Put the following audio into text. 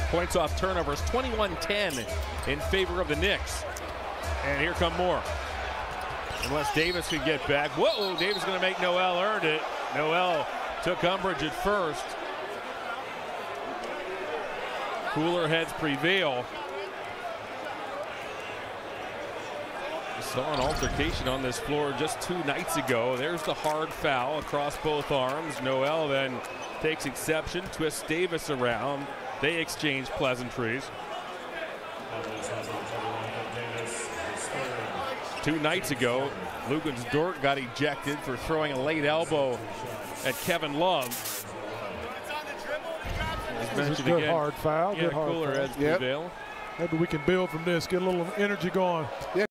Points off turnovers, 21-10 in favor of the Knicks. And here come more. Unless Davis can get back. Whoa, Davis going to make Noel earned it. Noel took umbrage at first. Cooler heads prevail. We saw an altercation on this floor just 2 nights ago. There's the hard foul across both arms. Noel then takes exception, twists Davis around. They exchange pleasantries. 2 nights ago, Lugans-Dort got ejected for throwing a late elbow at Kevin Love. This is a good again, hard foul. Yeah, good hard cooler foul. heads prevail. Maybe we can build from this, get a little energy going.